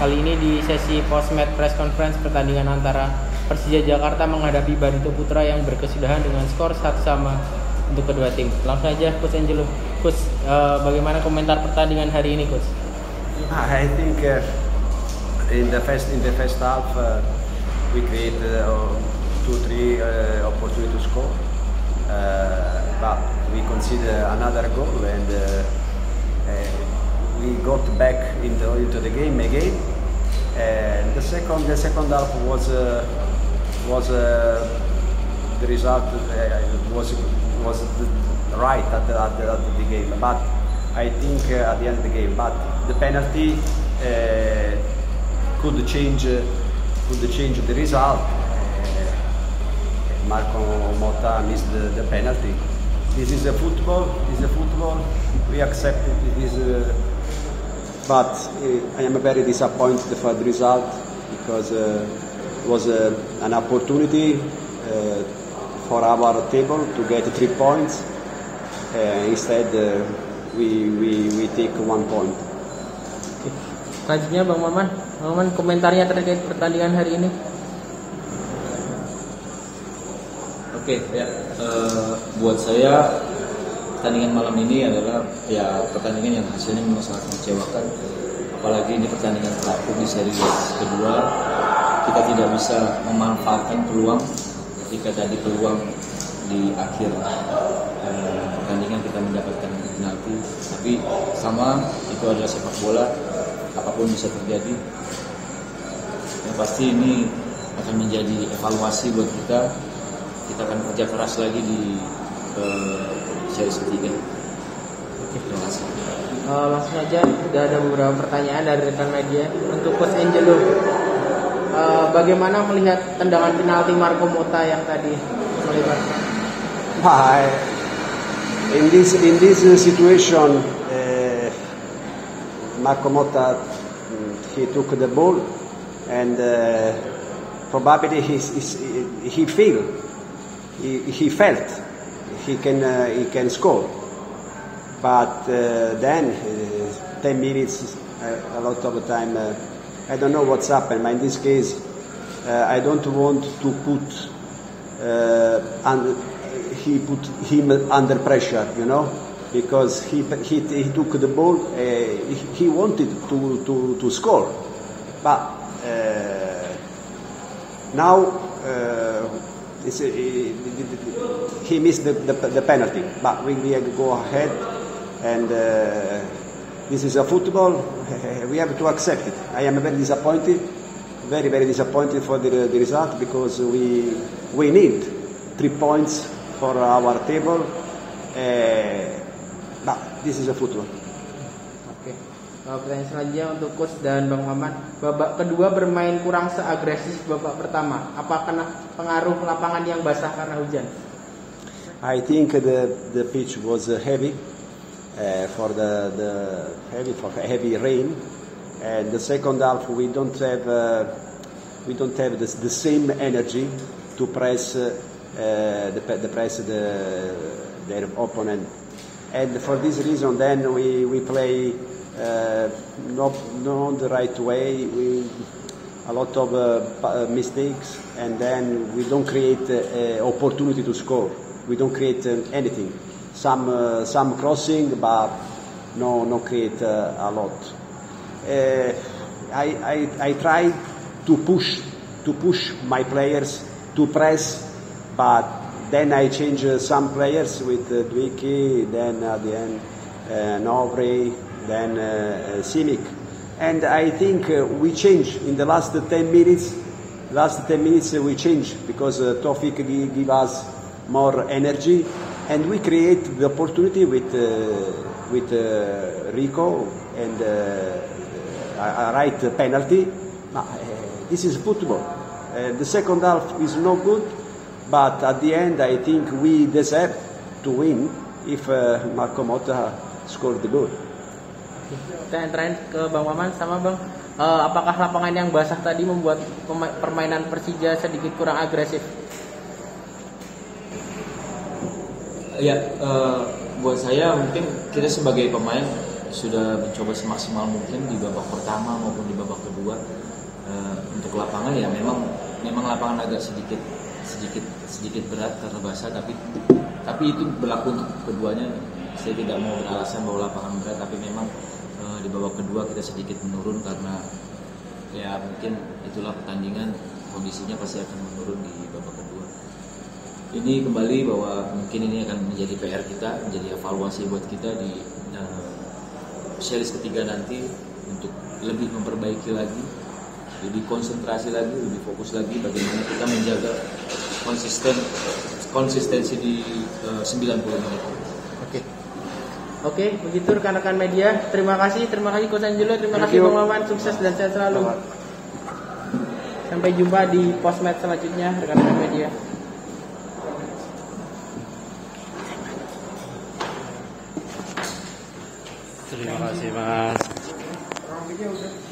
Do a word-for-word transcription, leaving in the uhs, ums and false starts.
Kali ini di sesi post-match press conference pertandingan antara Persija Jakarta menghadapi Barito Putra yang berkesudahan dengan skor satu sama untuk kedua tim. Langsung aja Coach Angelo. Coach, uh, bagaimana komentar pertandingan hari ini, Coach? I think uh, in the first in the first half uh, we create uh, two three uh, opportunity to score, uh, but we consider another goal and uh, uh, we got back into into the game again. And the second the second half was uh, was uh, the result uh, was was the right at the, at the, at the game, but I think uh, at the end of the game, but the penalty uh, could change uh, could change the result. Uh, Marco Motta missed the, the penalty. This is a football. This is a football. We accept it. It is. Uh, But uh, I am very disappointed for the result because uh, it was uh, an opportunity uh, for our table to get three points. Uh, instead, uh, we, we we take one point. Oke. Selanjutnya Bang Maman, Bang Maman komentarnya terkait pertandingan hari ini. Oke, ya. Uh, buat saya pertandingan malam ini adalah ya pertandingan yang hasilnya memang sangat mengecewakan, apalagi ini pertandingan terakhir di seri kedua. Kita tidak bisa memanfaatkan peluang ketika tadi peluang di akhir eh, pertandingan kita mendapatkan penalti, tapi sama itu adalah sepak bola, apapun bisa terjadi. Yang pasti ini akan menjadi evaluasi buat kita. Kita akan kerja keras lagi di eh, seri ketiga. Oke, terima kasih. Uh, langsung aja, sudah ada beberapa pertanyaan dari rekan media untuk Coach Angelo. Uh, bagaimana melihat tendangan penalti Marco Motta yang tadi melibatkan? Why? In this in this situation, uh, Marco Motta he took the ball and uh, probably he he, he feel he, he felt. He can uh, he can score, but uh, then uh, ten minutes uh, a lot of the time. Uh, I don't know what's happened. But in this case, uh, I don't want to put uh, and he put him under pressure, you know, because he he, he took the ball. Uh, he, he wanted to, to, to score, but uh, now. Uh, It's a, he missed the, the, the penalty, but we, we have to go ahead, and uh, this is a football. We have to accept it. I am very disappointed, very very disappointed for the, the result because we we need three points for our table, uh, but this is a football. Oke. Uh, pertanyaan selanjutnya untuk Coach dan Bang Maman. Babak kedua bermain kurang seagresif babak pertama. Apa kena pengaruh lapangan yang basah karena hujan? I think the the pitch was uh, heavy uh, for the the heavy for heavy rain, and the second half we don't have uh, we don't have the, the same energy to press uh, uh, the the press the their opponent, and for this reason then we we play. Uh, not not the right way. We a lot of uh, mistakes, and then we don't create uh, uh, opportunity to score. We don't create uh, anything. Some uh, some crossing, but no no create uh, a lot. Uh, I, I I try to push to push my players to press, but then I change uh, some players with uh, Dwiki, then at the end uh, Novre. Then uh, Simic, and I think uh, we change in the last ten minutes. Last ten minutes uh, we change because uh, Tofik give, give us more energy, and we create the opportunity with uh, with uh, Rico and uh, a, a right penalty. Uh, this is football. Uh, the second half is no good, but at the end I think we deserve to win if uh, Marco Motta scored the goal. Dan terakhir ke Bang Maman sama Bang, uh, apakah lapangan yang basah tadi membuat permainan Persija sedikit kurang agresif? Ya, uh, buat saya mungkin kita sebagai pemain sudah mencoba semaksimal mungkin di babak pertama maupun di babak kedua. Uh, untuk lapangan ya memang memang lapangan agak sedikit sedikit sedikit berat karena basah, tapi tapi itu berlaku untuk keduanya. Saya tidak mau beralasan bahwa lapangan berat, tapi memang uh, di babak kedua kita sedikit menurun karena ya mungkin itulah pertandingan, kondisinya pasti akan menurun di babak kedua. Ini kembali bahwa mungkin ini akan menjadi P R kita, menjadi evaluasi buat kita di uh, series ketiga nanti untuk lebih memperbaiki lagi, lebih konsentrasi lagi, lebih fokus lagi bagaimana kita menjaga konsisten konsistensi di uh, sembilan puluh menit. Oke. Oke, begitu rekan-rekan media. Terima kasih, terima kasih Coach Angelo, terima Thank kasih you. Bang Maman, sukses dan sehat selalu. Sampai jumpa di post-match selanjutnya rekan-rekan media. Terima kasih Mas.